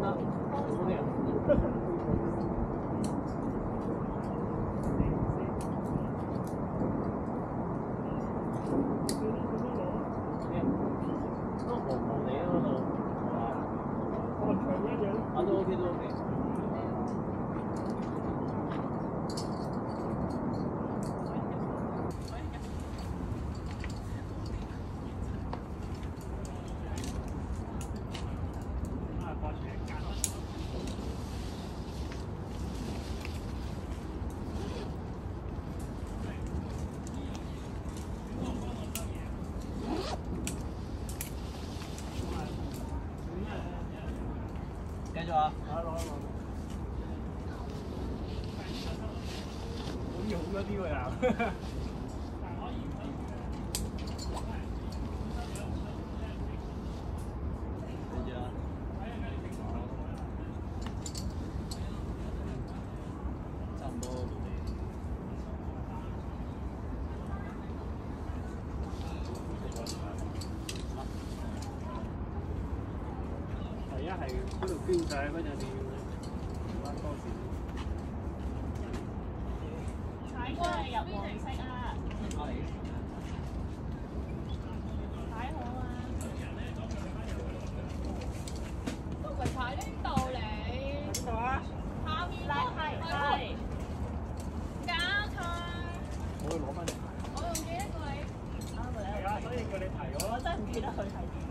啦，好啲啊！都紅紅地嗰度，我長一樣。啊都 OK 都 OK。繼續啊！攞攞。好似好咗啲喎又。差唔多。第一係嗰度標曬嗰陣你要揾多時。 踩過嚟入黃色啊！踩好啊！喂，踩呢度你？ 邊度啊？ 下面係加佢。 我會攞翻嚟。 我用幾多個你？啱啊！ 係啊，所以叫你提我。 我真係唔記得佢係。